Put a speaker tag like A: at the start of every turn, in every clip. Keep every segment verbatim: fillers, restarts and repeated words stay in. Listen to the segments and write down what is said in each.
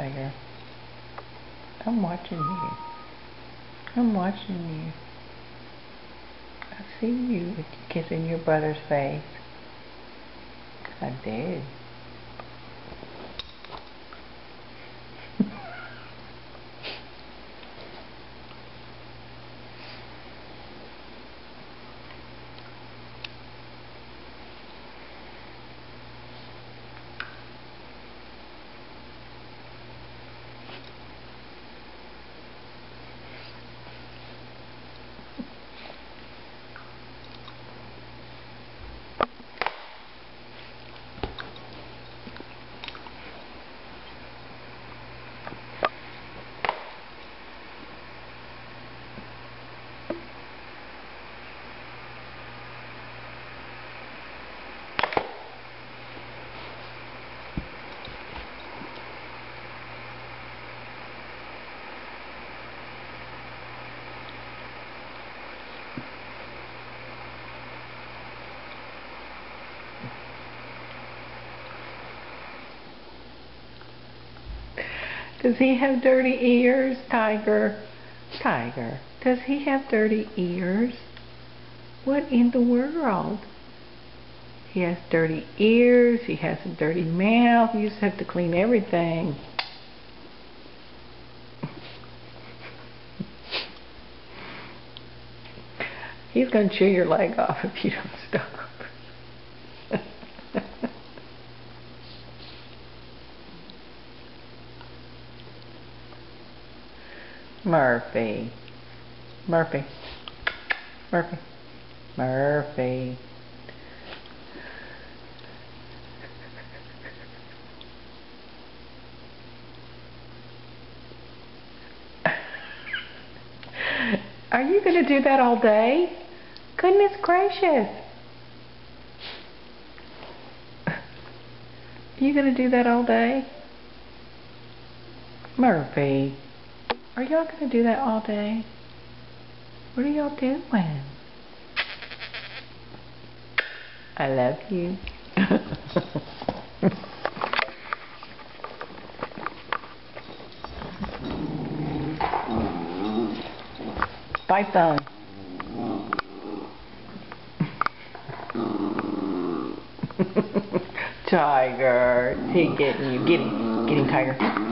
A: Tyger. I'm watching you. I'm watching you. I see you kissing your brother's face. I did. Does he have dirty ears, Tyger? Tyger, does he have dirty ears? What in the world? He has dirty ears, he has a dirty mouth, you just have to clean everything. He's going to chew your leg off if you don't stop. Murphy. Murphy. Murphy. Murphy. Are you going to do that all day? Goodness gracious. Are you going to do that all day? Murphy. Are y'all going to do that all day? What are y'all doing? I love you. Bye, phone. Tyger, he getting you. Get him. Get him, Tyger.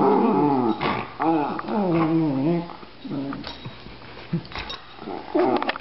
A: Oh.